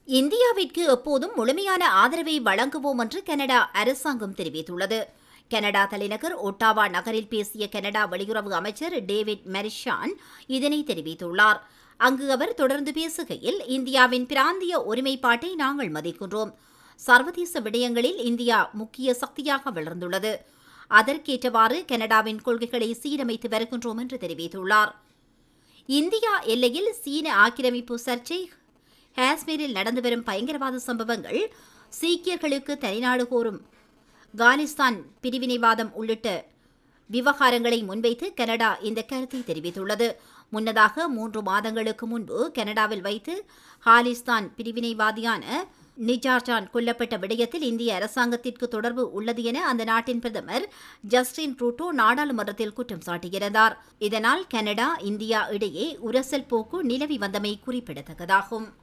இந்தியாவிற்கு எப்போதும் முழுமையான ஆதரவை வழங்குவோம் என்று கனடா அரசாங்கம் தெரிவித்துள்ளது. கனடா தலைநகர் ஒட்டாவா நகரில் பேசிய கனடா வெளியுறவு அமைச்சர் டேவிட் மெரிஷான் இதனை தெரிவித்துள்ளார். அங்கு அவர் தொடர்ந்து பேசுகையில், இந்தியாவின் பிராந்திய ஒருமைப்பாட்டை நாங்கள் மதிக்கின்றோம். சர்வதேச விடயங்களில் இந்தியா முக்கிய சக்தியாக வளர்ந்துள்ளது. அதற்கேற்றவாறு கனடாவின் கொள்கைகளை சீரமைத்து வருகின்றோம் என்று தெரிவித்துள்ளார். இந்தியா எல்லையில் சீன ஆக்கிரமிப்பு சர்ச்சை, காஷ்மீரில் நடந்து வரும் பயங்கரவாத சம்பவங்கள், சீக்கியர்களுக்கு தனிநாடு கோரும் காலிஸ்தான் பிரிவினைவாதம் உள்ளிட்ட விவகாரங்களை முன்வைத்து கனடா இந்த கருத்தை தெரிவித்துள்ளது. முன்னதாக 3 மாதங்களுக்கு முன்பு கனடாவில் வைத்து காலிஸ்தான் பிரிவினைவாதியான நிஜார்ஜான் கொல்லப்பட்ட விடயத்தில் இந்திய அரசாங்கத்திற்கு தொடர்பு உள்ளது என அந்த நாட்டின் பிரதமர் ஜஸ்டின் ட்ரூடோ நாடாளுமன்றத்தில் குற்றம் சாட்டியிருந்தார். இதனால் கனடா, இந்தியா இடையே உரசல் போக்கு நிலவி வந்தமை குறிப்பிடத்தக்கதாகும்.